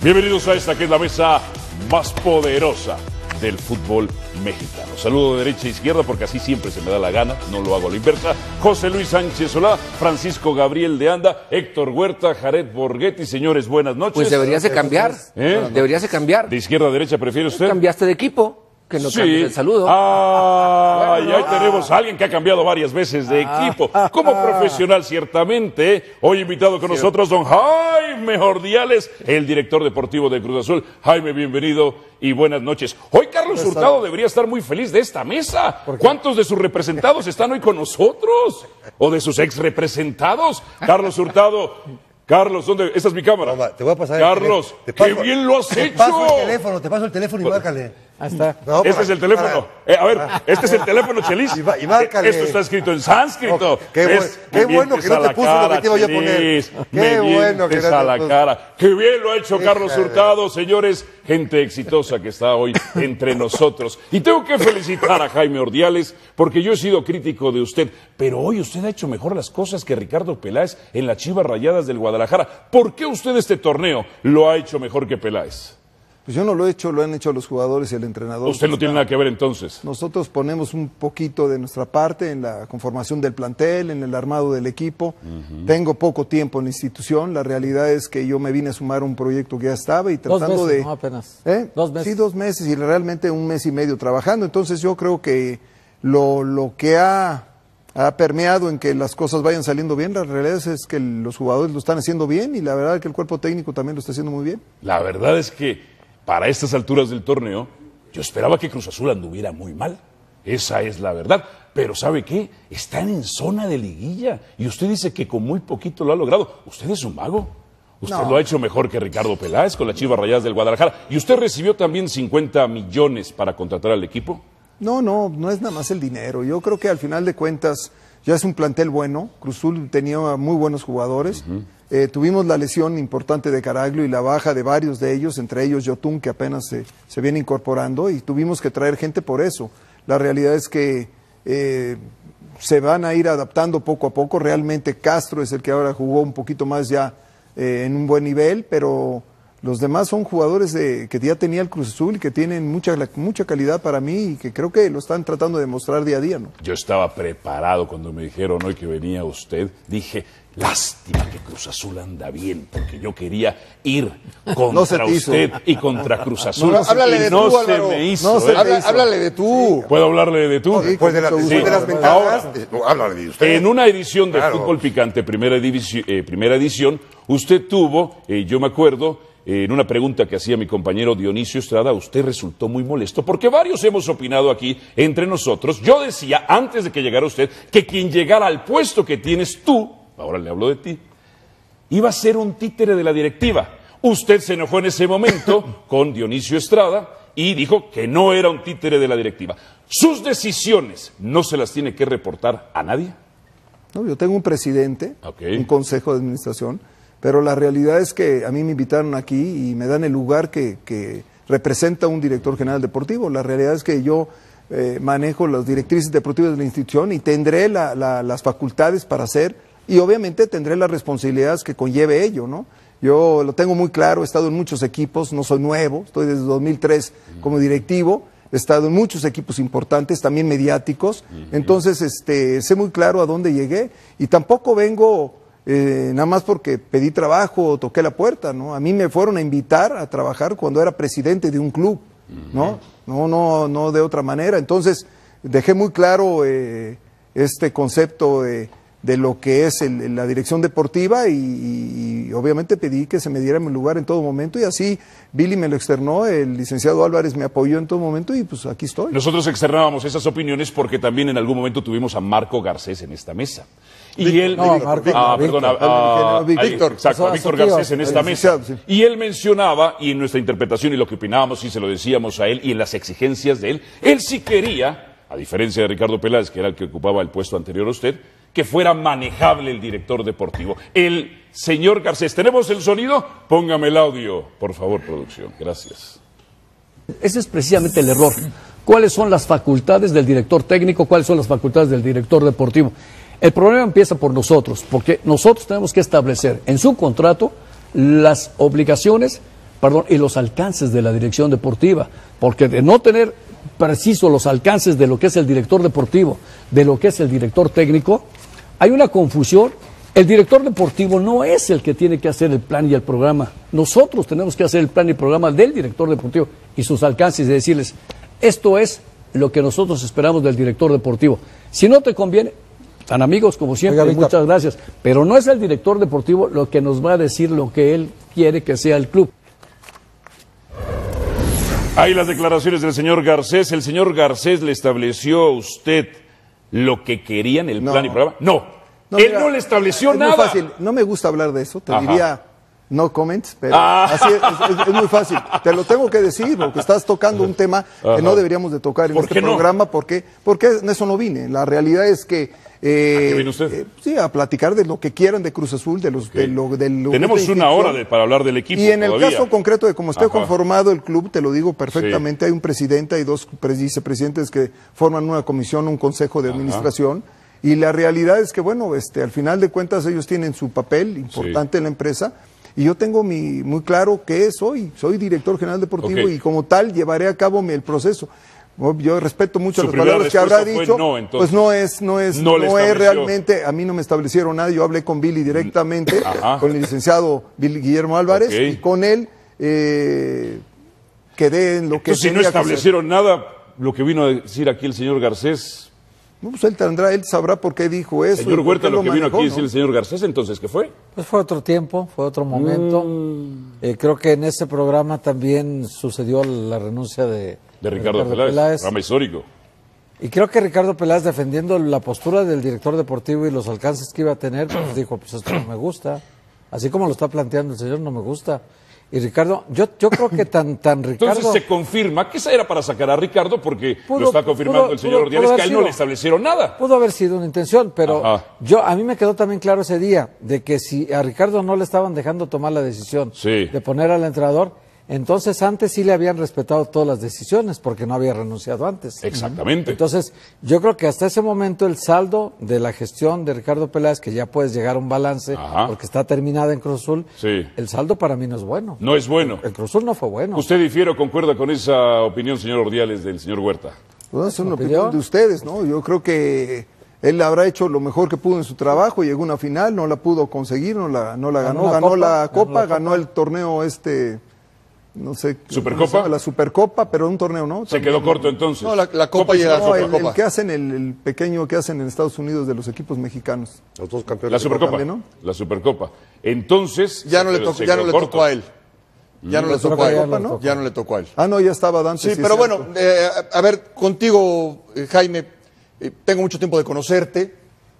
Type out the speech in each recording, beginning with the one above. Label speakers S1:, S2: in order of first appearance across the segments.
S1: Bienvenidos a esta que es la mesa más poderosa del fútbol mexicano. Saludo de derecha a izquierda porque así siempre se me da la gana, no lo hago a la inversa. José Luis Sánchez Solá, Francisco Gabriel de Anda, Héctor Huerta, Jared Borghetti. Señores, buenas noches.
S2: Pues deberías de cambiar. Deberías de cambiar.
S1: ¿De izquierda a derecha prefiere usted?
S2: Cambiaste de equipo. Que no cambies el saludo.
S1: Y ahí tenemos a alguien que ha cambiado varias veces de equipo. Como profesional, ciertamente. Hoy invitado con nosotros, don Jaime Ordiales, el director deportivo de Cruz Azul. Jaime, bienvenido y buenas noches. Hoy Carlos Hurtado debería estar muy feliz de esta mesa. ¿Cuántos de sus representados están hoy con nosotros? ¿O de sus ex representados? Carlos Hurtado. Carlos, ¿dónde? Esta es mi cámara.
S3: Toma, te voy a pasar
S1: Carlos, qué bien lo has hecho.
S3: Te paso el teléfono y márcale.
S2: Ahí está.
S3: No,
S1: este es el teléfono. A ver, este es el teléfono, Chelis.
S3: Y márcale.
S1: Esto está escrito en sánscrito.
S3: Qué bueno que no te puso lo que te iba yo a poner. Qué bueno que no te
S1: a la cara. Qué bien lo ha hecho Carlos Hurtado, señores. Gente exitosa que está hoy entre nosotros. Y tengo que felicitar a Jaime Ordiales porque yo he sido crítico de usted. Pero hoy usted ha hecho mejor las cosas que Ricardo Peláez en las Chivas Rayadas del Guadalajara. ¿Por qué usted este torneo lo ha hecho mejor que Peláez?
S4: Pues yo no lo he hecho, lo han hecho los jugadores y el entrenador.
S1: Usted no tiene nada que ver entonces.
S4: Nosotros ponemos un poquito de nuestra parte en la conformación del plantel, en el armado del equipo. Tengo poco tiempo en la institución, la realidad es que yo me vine a sumar a un proyecto que ya estaba y tratando
S2: 2 meses,
S4: de...
S2: no apenas.
S4: 2 meses. Sí, 2 meses y realmente 1 mes y medio trabajando. Entonces yo creo que lo que ha permeado en que las cosas vayan saliendo bien, la realidad es que los jugadores lo están haciendo bien y la verdad es que el cuerpo técnico también lo está haciendo muy bien.
S1: La verdad es que para estas alturas del torneo, yo esperaba que Cruz Azul anduviera muy mal. Esa es la verdad. Pero ¿sabe qué? Están en zona de liguilla. Y usted dice que con muy poquito lo ha logrado. Usted es un mago. Usted lo ha hecho mejor que Ricardo Peláez con las Chivas Rayadas del Guadalajara. ¿Y usted recibió también 50 millones para contratar al equipo?
S4: No es nada más el dinero. Yo creo que al final de cuentas ya es un plantel bueno. Cruz Azul tenía muy buenos jugadores. Tuvimos la lesión importante de Caraglio y la baja de varios de ellos, entre ellos Yotun, que apenas se viene incorporando, y tuvimos que traer gente por eso. La realidad es que se van a ir adaptando poco a poco. Realmente Castro es el que ahora jugó un poquito más ya en un buen nivel, pero los demás son jugadores que ya tenía el Cruz Azul y que tienen mucha calidad para mí y que creo que lo están tratando de demostrar día a día, ¿no?
S1: Yo estaba preparado cuando me dijeron hoy que venía usted. Dije, lástima que Cruz Azul anda bien, porque yo quería ir contra usted y contra Cruz Azul.
S3: Háblale de tú, Álvaro.
S1: Se me hizo.
S3: Háblale de tú.
S1: ¿Puedo hablarle de tú?
S3: Después de las ventajas, háblale de usted.
S1: En una edición de Fútbol Picante, primera edición, usted tuvo, yo me acuerdo, en una pregunta que hacía mi compañero Dionisio Estrada, usted resultó muy molesto, porque varios hemos opinado aquí entre nosotros. Yo decía, antes de que llegara usted, que quien llegara al puesto que tienes tú, ahora le hablo de ti, iba a ser un títere de la directiva. Usted se enojó en ese momento con Dionisio Estrada y dijo que no era un títere de la directiva. ¿Sus decisiones no se las tiene que reportar a nadie?
S4: No, yo tengo un presidente, un consejo de administración, pero la realidad es que a mí me invitaron aquí y me dan el lugar que representa un director general deportivo. La realidad es que yo manejo las directrices deportivas de la institución y tendré las facultades para hacer, y obviamente tendré las responsabilidades que conlleve ello, ¿no? Yo lo tengo muy claro, he estado en muchos equipos, no soy nuevo, estoy desde 2003 como directivo, he estado en muchos equipos importantes, también mediáticos, entonces sé muy claro a dónde llegué y tampoco vengo nada más porque pedí trabajo o toqué la puerta, ¿no? A mí me fueron a invitar a trabajar cuando era presidente de un club, ¿no? No de otra manera. Entonces dejé muy claro este concepto de lo que es la dirección deportiva y obviamente pedí que se me diera mi lugar en todo momento y así Billy me lo externó, el licenciado Álvarez me apoyó en todo momento y pues aquí estoy.
S1: Nosotros externábamos esas opiniones porque también en algún momento tuvimos a Marco Garcés en esta mesa. Y él, Víctor Garcés en esta mesa. Y él mencionaba, y en nuestra interpretación y lo que opinábamos y se lo decíamos a él y en las exigencias de él sí quería, a diferencia de Ricardo Peláez, que era el que ocupaba el puesto anterior a usted, que fuera manejable el director deportivo. El señor Garcés, ¿tenemos el sonido? Póngame el audio, por favor, producción. Gracias.
S5: Ese es precisamente el error. ¿Cuáles son las facultades del director técnico? ¿Cuáles son las facultades del director deportivo? El problema empieza por nosotros, porque nosotros tenemos que establecer en su contrato las obligaciones y los alcances de la dirección deportiva, porque de no tener preciso los alcances de lo que es el director deportivo, de lo que es el director técnico, hay una confusión. El director deportivo no es el que tiene que hacer el plan y el programa. Nosotros tenemos que hacer el plan y programa del director deportivo y sus alcances y decirles, esto es lo que nosotros esperamos del director deportivo. Si no te conviene, tan amigos como siempre, oiga, muchas gracias, pero no es el director deportivo lo que nos va a decir lo que él quiere que sea el club.
S1: Hay las declaraciones del señor Garcés. ¿El señor Garcés le estableció a usted lo que quería en el plan y programa? No. Él mira, no le estableció nada.
S4: Muy fácil. No me gusta hablar de eso, te diría no comments, pero así es muy fácil. Te lo tengo que decir, porque estás tocando un tema que no deberíamos de tocar en este programa, porque en eso no vine. La realidad es que
S1: ¿a qué viene usted?
S4: Sí, a platicar de lo que quieran de Cruz Azul, de lo
S1: Tenemos una hora para hablar del equipo.
S4: Y en el caso concreto de cómo esté conformado el club, te lo digo perfectamente, hay un presidente, hay dos vicepresidentes que forman una comisión, un consejo de administración. Y la realidad es que, bueno, al final de cuentas ellos tienen su papel importante en la empresa y yo tengo muy claro qué soy director general deportivo y como tal llevaré a cabo el proceso. Yo respeto mucho las palabras que habrá dicho, pues no es realmente, a mí no me establecieron nada, yo hablé con Billy directamente, con el licenciado Guillermo Álvarez y con él quedé en lo que...
S1: Entonces, si no establecieron nada, lo que vino a decir aquí el señor Garcés...
S4: No, pues él sabrá por qué dijo eso.
S1: Señor Huerta, lo que vino aquí a decir el señor Garcés, entonces, ¿qué fue?
S6: Pues fue otro tiempo, fue otro momento. Creo que en ese programa también sucedió la renuncia de
S1: Ricardo Peláez, programa histórico.
S6: Y creo que Ricardo Peláez, defendiendo la postura del director deportivo y los alcances que iba a tener, pues dijo, pues esto no me gusta. Así como lo está planteando el señor, no me gusta. Y Ricardo, yo creo que tan Ricardo...
S1: Entonces se confirma que esa era para sacar a Ricardo porque lo está confirmando el señor Ordiales, que a él no le establecieron nada.
S6: Pudo haber sido una intención, pero a mí me quedó también claro ese día de que si a Ricardo no le estaban dejando tomar la decisión de poner al entrenador, entonces antes sí le habían respetado todas las decisiones porque no había renunciado antes.
S1: Exactamente.
S6: Entonces yo creo que hasta ese momento el saldo de la gestión de Ricardo Peláez, que ya puedes llegar a un balance porque está terminada en Cruz Azul, el saldo para mí no es bueno.
S1: No es bueno.
S6: El Cruz Azul no fue bueno.
S1: ¿Usted difiere o concuerda con esa opinión, señor Ordiales, del señor Huerta?
S4: Pues es una opinión de ustedes, ¿no? Yo creo que él habrá hecho lo mejor que pudo en su trabajo, llegó a una final, no la pudo conseguir, no la ganó, ganó la Copa, ganó el torneo no sé,
S1: ¿Supercopa?
S4: La Supercopa, pero un torneo, ¿no?
S1: Se quedó corto entonces.
S3: No, la Copa y la Supercopa.
S4: El que hacen, el pequeño que hacen en Estados Unidos de los equipos mexicanos.
S3: Los dos campeones.
S1: La Supercopa, también, ¿no? La Supercopa. Entonces...
S3: Ya no le tocó a él. Ya no le tocó a él. Ya no le tocó a él.
S4: Ah, no, ya estaba Dante.
S3: Sí, pero bueno, a ver, contigo, Jaime, tengo mucho tiempo de conocerte.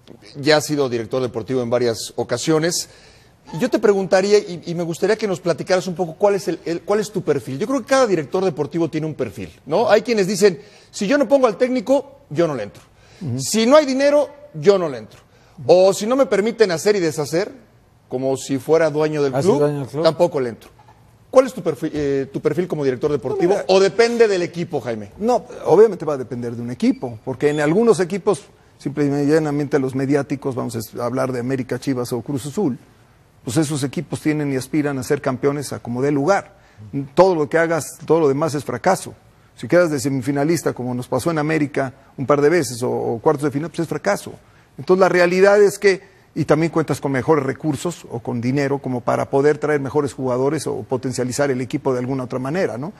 S3: Ya has sido director deportivo en varias ocasiones. Yo te preguntaría, y me gustaría que nos platicaras un poco cuál es tu perfil. Yo creo que cada director deportivo tiene un perfil, ¿no? Hay quienes dicen, si yo no pongo al técnico, yo no le entro. Si no hay dinero, yo no le entro. O si no me permiten hacer y deshacer, como si fuera dueño del club, tampoco le entro. ¿Cuál es tu perfil como director deportivo? ¿O depende del equipo, Jaime?
S4: No, obviamente va a depender de un equipo, porque en algunos equipos, simplemente llanamente los mediáticos, vamos a hablar de América, Chivas o Cruz Azul, pues esos equipos tienen y aspiran a ser campeones a como dé lugar. Todo lo que hagas, todo lo demás es fracaso. Si quedas de semifinalista, como nos pasó en América un par de veces, o cuartos de final, pues es fracaso. Entonces la realidad es que, y también cuentas con mejores recursos o con dinero como para poder traer mejores jugadores o potencializar el equipo de alguna otra manera, ¿no?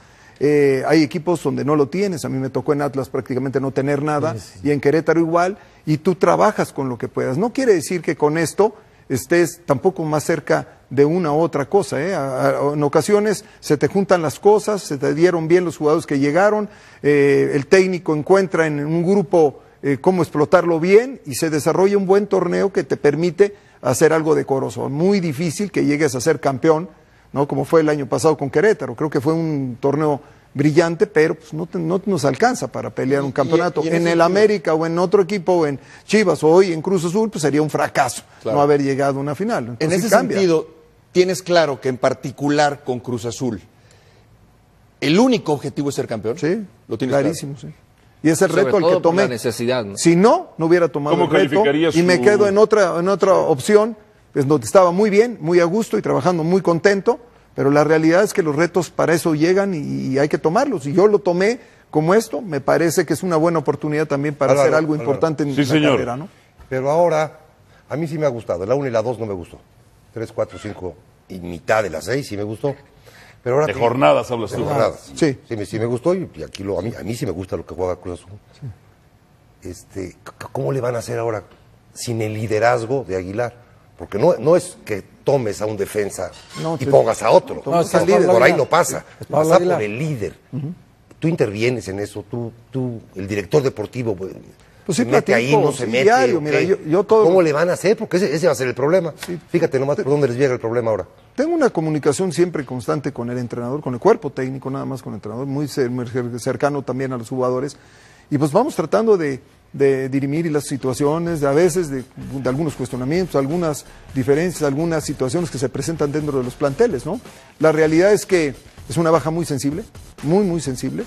S4: Hay equipos donde no lo tienes, a mí me tocó en Atlas prácticamente no tener nada, y en Querétaro igual, y tú trabajas con lo que puedas. No quiere decir que con esto estés tampoco más cerca de una u otra cosa, en ocasiones se te juntan las cosas, se te dieron bien los jugadores que llegaron, el técnico encuentra en un grupo cómo explotarlo bien y se desarrolla un buen torneo que te permite hacer algo decoroso. Muy difícil que llegues a ser campeón, ¿no? Como fue el año pasado con Querétaro, creo que fue un torneo brillante, pero pues no nos alcanza para pelear un campeonato. En el América o en otro equipo, o en Chivas o hoy en Cruz Azul, pues sería un fracaso no haber llegado a una final. Entonces,
S3: en ese sentido, tienes claro que en particular con Cruz Azul, ¿el único objetivo es ser campeón?
S4: Sí,
S3: lo tienes
S4: clarísimo, sí. Y ese reto el que tomé.
S2: La necesidad, ¿no?
S4: Si no hubiera tomado el reto y me quedo en otra opción, pues donde estaba muy bien, muy a gusto y trabajando muy contento, Pero la realidad es que los retos para eso llegan y hay que tomarlos. Y yo lo tomé como esto, me parece que es una buena oportunidad también para hacer algo importante en la carrera, ¿no?
S7: Pero ahora, a mí sí me ha gustado. La 1 y la 2 no me gustó. 3, 4, 5 y mitad de las 6 sí me gustó. Pero ahora
S1: de jornadas hablas tú.
S7: De jornadas.
S4: Sí.
S7: Sí me gustó y aquí a mí sí me gusta lo que juega Cruz Azul. Sí. ¿Cómo le van a hacer ahora sin el liderazgo de Aguilar? Porque no es que tomes a un defensa y pongas a otro. Por ahí no pasa. Pasa por el líder. Tú intervienes en eso, tú el director deportivo, pues sí, se mete ahí, no se mete. Diario, mira, yo todo... ¿Cómo le van a hacer? Porque ese va a ser el problema. Sí. Fíjate nomás por dónde les llega el problema ahora.
S4: Tengo una comunicación siempre constante con el entrenador, con el cuerpo técnico, nada más con el entrenador, muy cercano también a los jugadores. Y pues vamos tratando de dirimir las situaciones, a veces de algunos cuestionamientos, algunas diferencias, algunas situaciones que se presentan dentro de los planteles, ¿no? La realidad es que es una baja muy sensible, muy sensible.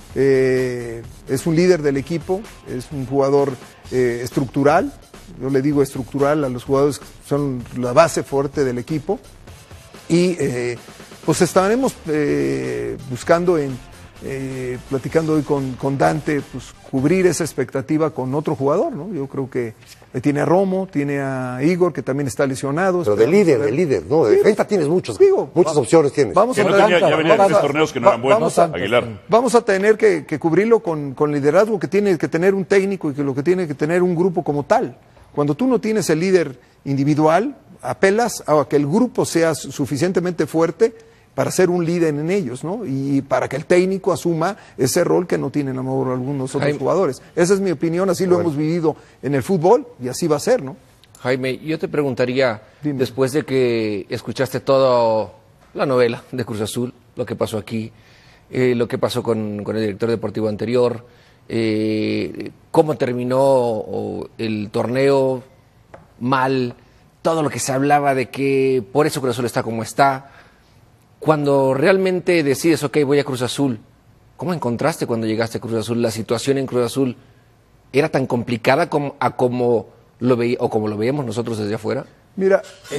S4: Es un líder del equipo, es un jugador estructural, yo le digo estructural a los jugadores que son la base fuerte del equipo. Y pues estaremos buscando platicando hoy con Dante, pues cubrir esa expectativa con otro jugador, ¿no? Yo creo que tiene a Romo, tiene a Igor, que también está lesionado.
S7: Pero de líder, ¿no? De defensa tienes muchas opciones tienes.
S1: Vamos ya venía de 3 torneos que no eran buenos, Aguilar.
S4: Vamos a tener que cubrirlo con liderazgo que tiene que tener un técnico y que lo que tiene que tener un grupo como tal. Cuando tú no tienes el líder individual, apelas a que el grupo sea suficientemente fuerte para ser un líder en ellos, ¿no? Y para que el técnico asuma ese rol que no tienen a lo mejor algunos otros jugadores. Esa es mi opinión, así lo hemos vivido en el fútbol y así va a ser, ¿no?
S2: Jaime, yo te preguntaría, después de que escuchaste toda la novela de Cruz Azul, lo que pasó aquí, lo que pasó con el director deportivo anterior, cómo terminó el torneo mal, todo lo que se hablaba de que por eso Cruz Azul está como está. Cuando realmente decides, ok, voy a Cruz Azul, ¿cómo encontraste cuando llegaste a Cruz Azul? ¿La situación en Cruz Azul era tan complicada como lo veíamos nosotros desde afuera?
S4: Mira,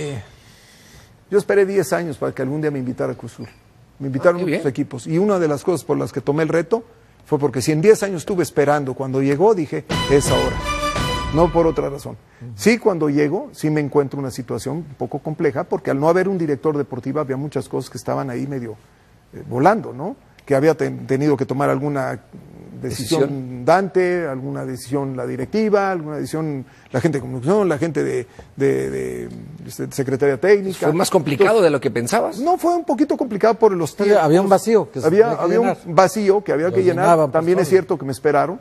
S4: yo esperé 10 años para que algún día me invitara a Cruz Azul. Me invitaron muchos equipos. Y una de las cosas por las que tomé el reto fue porque si en 10 años estuve esperando, cuando llegó dije, es ahora. No por otra razón. Sí, cuando llego, sí me encuentro una situación un poco compleja, porque al no haber un director deportivo había muchas cosas que estaban ahí medio volando, ¿no? Que había tenido que tomar alguna decisión Dante, alguna decisión la directiva, alguna decisión la gente de comunicación, la gente de secretaría técnica.
S2: ¿Fue más complicado de lo que pensabas?
S4: No, fue un poquito complicado por los tiempos.
S6: Había un vacío.
S4: Había un vacío que había que llenar. También es cierto que me esperaron.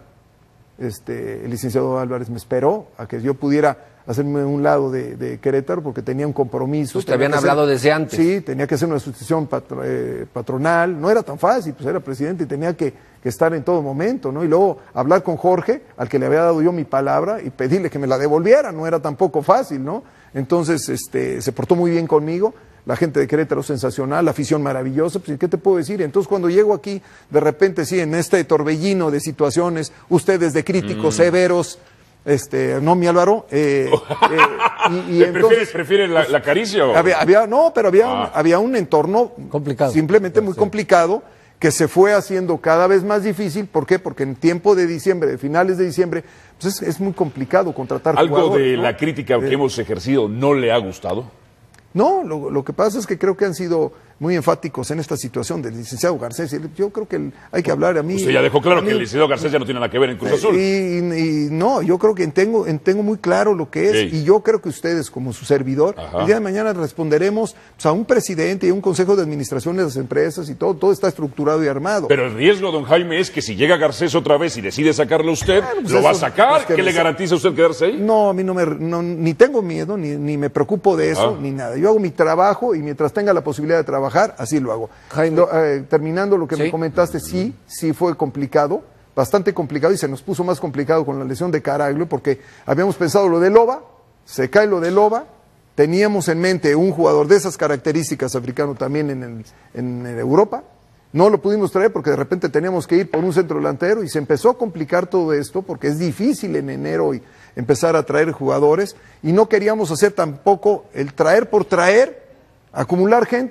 S4: El licenciado Álvarez me esperó a que yo pudiera hacerme un lado de Querétaro porque tenía un compromiso.
S2: Te habían hablado desde antes.
S4: Sí, tenía que hacer una sustitución patronal, no era tan fácil, pues era presidente y tenía que estar en todo momento, ¿no? Y luego hablar con Jorge, al que le había dado yo mi palabra, y pedirle que me la devolviera, no era tampoco fácil, ¿no? Entonces, se portó muy bien conmigo. La gente de Querétaro sensacional, la afición maravillosa, pues ¿qué te puedo decir? Entonces cuando llego aquí, de repente sí, en este torbellino de situaciones, ustedes de críticos severos, no mi Álvaro,
S1: y entonces, ¿Prefieres la caricia? ¿O?
S4: Había un entorno complicado, simplemente muy complicado, que se fue haciendo cada vez más difícil. ¿Por qué? Porque en tiempo de diciembre, de finales de diciembre, pues es muy complicado contratar jugadores.
S1: ¿Algo de la crítica que hemos ejercido no le ha gustado?
S4: No, lo que pasa es que creo que han sido muy enfáticos en esta situación del licenciado Garcés. Yo creo que hay que hablar a mí.
S1: Usted ya dejó claro que el licenciado Garcés ya no tiene nada que ver en Cruz Azul.
S4: Y no, yo creo que tengo muy claro lo que es, y yo creo que ustedes, como su servidor, el día de mañana responderemos pues, a un presidente y a un consejo de administración de las empresas y todo está estructurado y armado.
S1: Pero el riesgo, don Jaime, es que si llega Garcés otra vez y decide sacarlo usted, pues lo va a sacar. ¿Qué le garantiza a usted quedarse ahí?
S4: No, a mí ni tengo miedo, ni me preocupo de eso, ni nada. Yo hago mi trabajo y mientras tenga la posibilidad de trabajar, así lo hago. Terminando lo que me comentaste, sí fue complicado, bastante complicado, y se nos puso más complicado con la lesión de Caraglio, porque habíamos pensado lo de Loba, se cae lo de Loba, teníamos en mente un jugador de esas características africano también en Europa, no lo pudimos traer porque de repente teníamos que ir por un centro delantero y se empezó a complicar todo esto porque es difícil en enero empezar a traer jugadores, y no queríamos hacer tampoco el traer por traer, acumular gente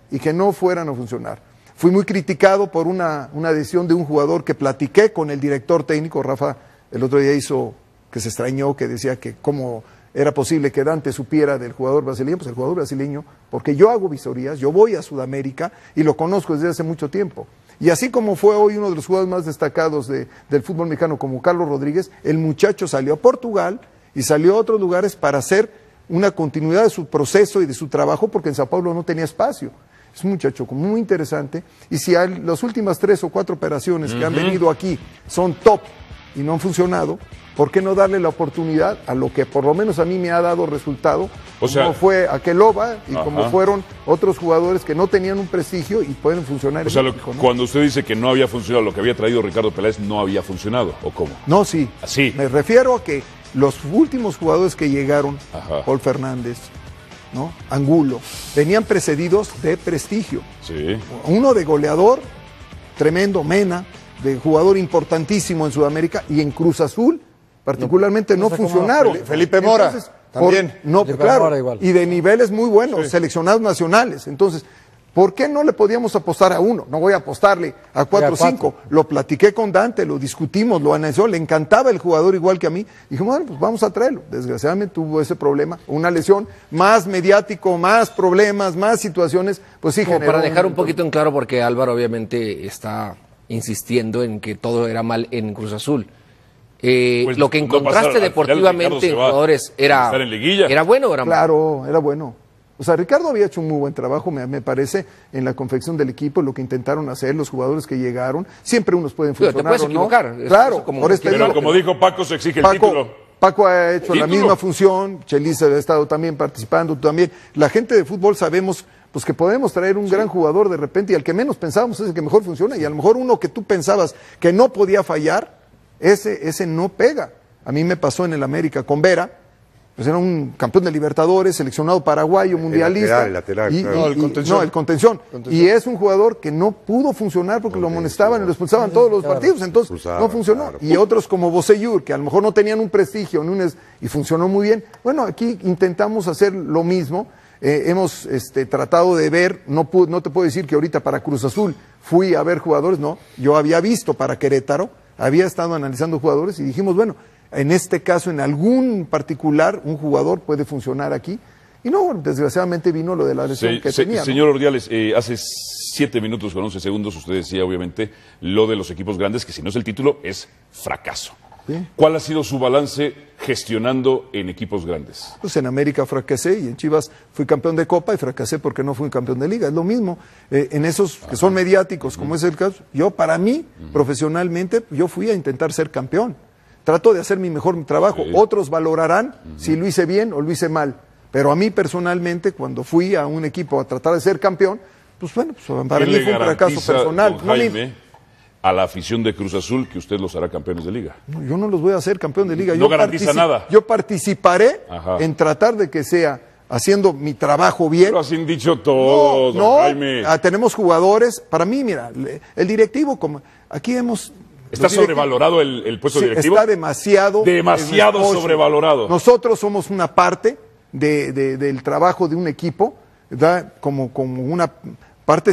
S4: y que no fueran a funcionar. Fui muy criticado por una decisión de un jugador que platiqué con el director técnico. Rafa el otro día hizo que se extrañó, que decía que cómo era posible que Dante supiera del jugador brasileño. Pues el jugador brasileño, porque yo hago visorías, yo voy a Sudamérica y lo conozco desde hace mucho tiempo. Y así como fue hoy uno de los jugadores más destacados del fútbol mexicano, como Carlos Rodríguez, el muchacho salió a Portugal y salió a otros lugares para hacer una continuidad de su proceso y de su trabajo, porque en Sao Paulo no tenía espacio. Es un muchacho muy interesante, y si las últimas 3 o 4 operaciones que han venido aquí son top y no han funcionado, ¿por qué no darle la oportunidad a lo que por lo menos a mí me ha dado resultado? Como fue Akeloba y como fueron otros jugadores que no tenían un prestigio y pueden funcionar.
S1: O sea, cuando usted dice que no había funcionado, lo que había traído Ricardo Peláez no había funcionado, ¿o cómo?
S4: No, sí.
S1: ¿Así?
S4: Me refiero a que los últimos jugadores que llegaron, Paul Fernández, ¿no? Angulo, venían precedidos de prestigio.
S1: Sí.
S4: Uno de goleador, tremendo, Mena, de jugador importantísimo en Sudamérica, y en Cruz Azul particularmente no funcionaron.
S3: Felipe Mora.
S4: Entonces,
S3: también.
S4: Claro, y de niveles muy buenos, seleccionados nacionales. Entonces, ¿por qué no le podíamos apostar a uno? No voy a apostarle a 4 o 5. Lo platiqué con Dante, lo discutimos, lo analizó, le encantaba el jugador igual que a mí. Dijimos, bueno, pues vamos a traerlo. Desgraciadamente tuvo ese problema, una lesión, más mediático, más problemas, más situaciones, pues sí generó.
S2: Para dejar un poquito en claro, porque Álvaro obviamente está insistiendo en que todo era mal en Cruz Azul. Pues lo que encontraste deportivamente en jugadores era bueno o era malo.
S4: Claro, era bueno. O sea, Ricardo había hecho un muy buen trabajo, me parece, en la confección del equipo, lo que intentaron hacer, los jugadores que llegaron. Siempre unos pueden funcionar,
S2: te puedes equivocar.
S4: Claro,
S1: pero como dijo Paco, se exige el título.
S4: Paco ha hecho la misma función, Chelis ha estado también participando, también. La gente de fútbol sabemos pues que podemos traer un gran jugador de repente, y al que menos pensábamos es el que mejor funciona, y a lo mejor uno que tú pensabas que no podía fallar, ese no pega. A mí me pasó en el América con Vera. Pues era un campeón de Libertadores, seleccionado paraguayo, mundialista.
S7: El lateral,
S4: el contención. Y es un jugador que no pudo funcionar porque lo amonestaban y lo expulsaban todos los partidos, entonces no funcionó. Y otros como Bocellur, que a lo mejor no tenían un prestigio y funcionó muy bien. Bueno, aquí intentamos hacer lo mismo. Hemos tratado de ver, no te puedo decir que ahorita para Cruz Azul fui a ver jugadores, no. Yo había visto para Querétaro, había estado analizando jugadores y dijimos, bueno, en este caso, en algún particular, un jugador puede funcionar aquí. Y no, desgraciadamente vino lo de la lesión que tenía.
S1: Señor Ordiales, hace 7 minutos con 11 segundos usted decía, obviamente, lo de los equipos grandes, que si no es el título, es fracaso. ¿Sí? ¿Cuál ha sido su balance gestionando en equipos grandes?
S4: Pues en América fracasé, y en Chivas fui campeón de Copa y fracasé porque no fui campeón de Liga. Es lo mismo. En esos que son mediáticos, como es el caso, yo para mí, profesionalmente, yo fui a intentar ser campeón. Trato de hacer mi mejor trabajo. Otros valorarán si lo hice bien o lo hice mal. Pero a mí personalmente, cuando fui a un equipo a tratar de ser campeón, pues bueno, pues para mí fue un fracaso personal.
S1: Don Jaime, a la afición de Cruz Azul, que usted los hará campeones de Liga?
S4: No, yo no los voy a hacer campeón de Liga.
S1: No garantiza nada.
S4: Yo participaré en tratar de que sea haciendo mi trabajo bien.
S1: Lo han dicho todos, don Jaime.
S4: Tenemos jugadores. Para mí, mira, el directivo, como aquí hemos...
S1: ¿Está sobrevalorado el puesto directivo?
S4: Está demasiado
S1: sobrevalorado.
S4: Nosotros somos una parte del trabajo de un equipo, ¿verdad? Como una parte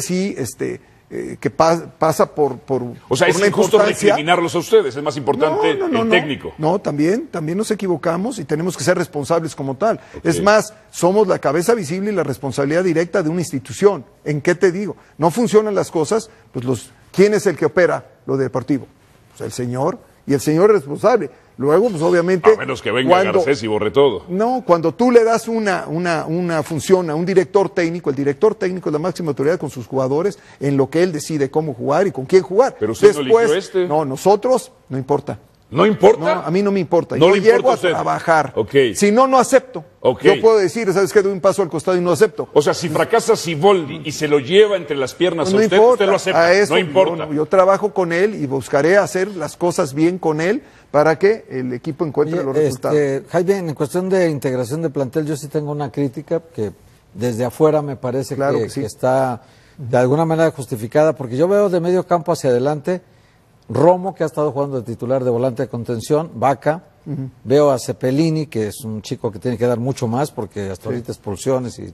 S4: que pasa por
S1: o sea, es injusto recriminarlos a ustedes, es más importante el técnico.
S4: No, también nos equivocamos y tenemos que ser responsables como tal. Es más, somos la cabeza visible y la responsabilidad directa de una institución. ¿En qué te digo? No funcionan las cosas, pues ¿quién es el que opera lo deportivo? Pues el señor, y el señor es responsable. Luego, pues obviamente...
S1: A menos que venga Garcés y borre todo.
S4: No, cuando tú le das una función a un director técnico, el director técnico es la máxima autoridad con sus jugadores en lo que él decide cómo jugar y con quién jugar.
S1: Pero usted no eligió
S4: No, nosotros, no importa.
S1: ¿No importa?
S4: No, a mí no me importa.
S1: No
S4: yo
S1: le importa
S4: llego a
S1: usted
S4: trabajar.
S1: Okay.
S4: Si no acepto. Yo puedo decir, ¿sabes qué? Doy un paso al costado y no acepto.
S1: O sea, si fracasa Siboldi y se lo lleva entre las piernas
S4: pues
S1: a usted lo acepta. No importa.
S4: Yo trabajo con él y buscaré hacer las cosas bien con él para que el equipo encuentre los resultados.
S6: Jaime, en cuestión de integración de plantel, yo sí tengo una crítica que desde afuera me parece que está de alguna manera justificada, porque yo veo de medio campo hacia adelante Romo, que ha estado jugando de titular de volante de contención, Vaca, veo a Cepelini, que es un chico que tiene que dar mucho más, porque hasta ahorita expulsiones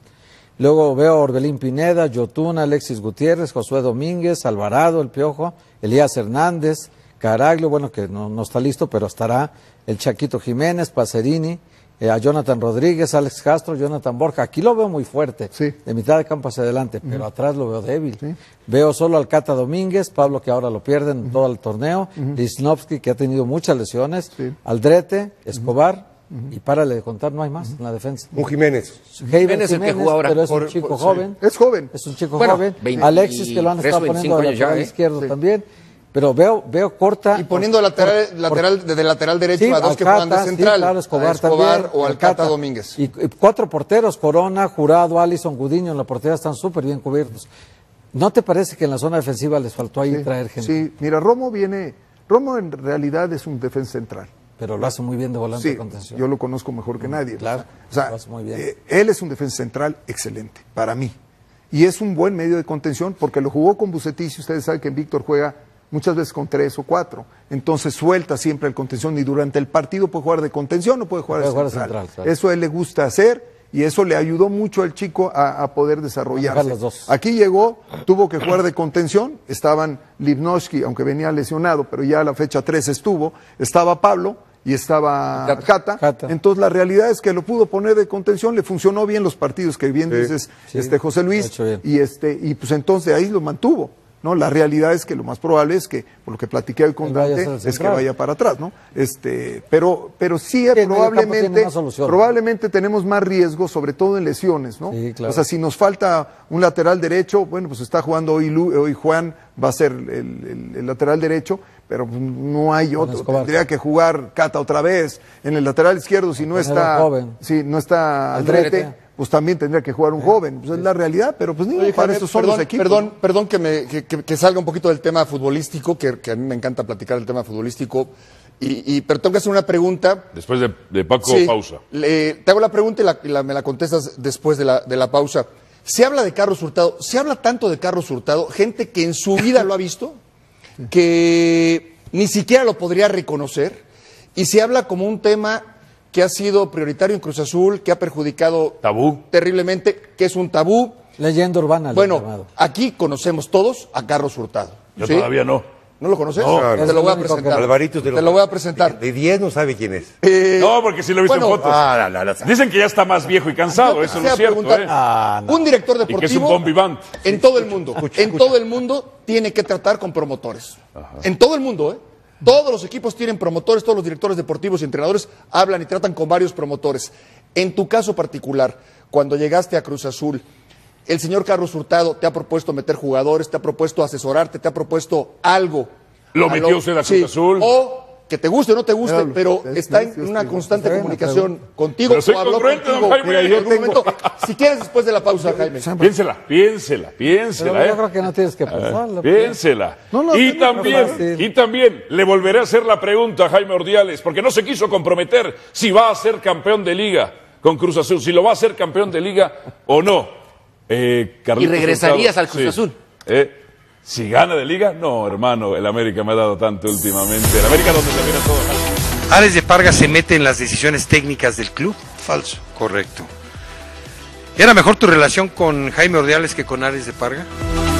S6: Luego veo a Orbelín Pineda, Yotuna, Alexis Gutiérrez, Josué Domínguez, Alvarado, el Piojo, Elías Hernández, Caraglio, bueno, que no está listo, pero estará, el Chaquito Jiménez, Pacerini, a Jonathan Rodríguez, Alex Castro, Jonathan Borja. Aquí lo veo muy fuerte,
S4: sí,
S6: de mitad de campo hacia adelante, pero atrás lo veo débil. Sí. Veo solo al Cata Domínguez, Pablo, que ahora lo pierden todo el torneo, Lisnovsky, que ha tenido muchas lesiones, Aldrete, Escobar, y párale de contar, no hay más en la defensa.
S7: Un Jiménez.
S2: Jiménez es el que jugó ahora.
S6: Pero es un chico joven.
S4: Es joven.
S6: Es un chico joven. Alexis, que lo han estado poniendo de lateral izquierdo también. Pero veo corta.
S3: Y poniendo de lateral derecho a dos que juegan de central.
S6: Sí, claro, Escobar también,
S3: o al Cata Domínguez.
S6: Y 4 porteros, Corona, Jurado, Alison, Gudiño, en la portería están súper bien cubiertos. ¿No te parece que en la zona defensiva les faltó ahí traer gente?
S4: Sí, mira, Romo en realidad es un defensa central.
S6: Pero lo hace muy bien de volante de contención.
S4: Yo lo conozco mejor que nadie.
S6: Claro,
S4: o sea,
S6: lo hace muy bien.
S4: Él es un defensa central excelente, para mí. Y es un buen medio de contención porque lo jugó con Bucetich. Ustedes saben que Víctor juega muchas veces con 3 o 4. Entonces suelta siempre el contención y durante el partido puede jugar de contención o puede jugar de central. Claro. Eso a él le gusta hacer y eso le ayudó mucho al chico a poder desarrollarse.
S6: Las dos.
S4: Aquí llegó, tuvo que jugar de contención, estaban Lipnowski, aunque venía lesionado, pero ya a la fecha 3 estuvo, estaba Pablo y estaba Cata. Entonces la realidad es que lo pudo poner de contención, le funcionó bien los partidos que bien dices, José Luis, y pues entonces ahí lo mantuvo. ¿No? La realidad es que lo más probable es que, por lo que platiqué hoy con Dante, es que vaya para atrás, ¿no? Pero sí, probablemente tenemos más riesgo, sobre todo en lesiones, ¿no?
S6: Sí, claro.
S4: O sea, si nos falta un lateral derecho, bueno, pues está jugando hoy Juan, va a ser el lateral derecho, pero no hay otro. Tendría que jugar Cata otra vez. En el lateral izquierdo, si no está Aldrete, pues también tendría que jugar un joven. Pues es la realidad, pero pues ni para eso son los equipos.
S3: Perdón que salga un poquito del tema futbolístico, que a mí me encanta platicar del tema futbolístico, pero tengo que hacer una pregunta.
S1: Después de Paco, pausa.
S3: Te hago la pregunta y me la contestas después de la pausa. Se habla de Carlos Hurtado, se habla tanto de Carlos Hurtado, gente que en su vida lo ha visto, que ni siquiera lo podría reconocer, y se habla como un tema que ha sido prioritario en Cruz Azul, que ha perjudicado terriblemente, que es un tabú.
S6: Leyenda urbana.
S3: Bueno, aquí conocemos todos a Carlos Hurtado.
S1: Yo todavía no.
S3: ¿No lo conoces?
S1: No,
S3: te lo voy a presentar.
S7: Alvarito,
S3: te lo voy a presentar.
S7: De 10 no sabe quién es.
S1: No, porque sí lo he visto en fotos. Dicen que ya está más viejo y cansado, eso no es cierto.
S3: Un director deportivo,
S1: y que es un bon vivant.
S3: En todo el mundo, todo el mundo tiene que tratar con promotores. Ajá. En todo el mundo, Todos los equipos tienen promotores, todos los directores deportivos y entrenadores hablan y tratan con varios promotores. En tu caso particular, cuando llegaste a Cruz Azul, el señor Carlos Hurtado te ha propuesto meter jugadores, te ha propuesto asesorarte, te ha propuesto algo.
S1: ¿Lo metió usted a Cruz Azul?
S3: O que te guste o no te guste, pero está en una constante comunicación contigo.
S1: Pero soy congruente, don Jaime.
S3: Mira, yo tengo... momento, si quieres después de la pausa, Jaime.
S1: Piénsela.
S6: Pero yo creo que no tienes que pensarla.
S1: Piénsela. Y también le volveré a hacer la pregunta a Jaime Ordiales, porque no se quiso comprometer si va a ser campeón de liga con Cruz Azul, si lo va a ser campeón de liga o no.
S2: ¿Y regresarías al Cruz Azul?
S1: Si gana de liga, no, hermano, el América me ha dado tanto últimamente. El América donde se mira todo.
S8: Ares de Parga se mete en las decisiones técnicas del club. Falso. Correcto. ¿Era mejor tu relación con Jaime Ordiales que con Ares de Parga?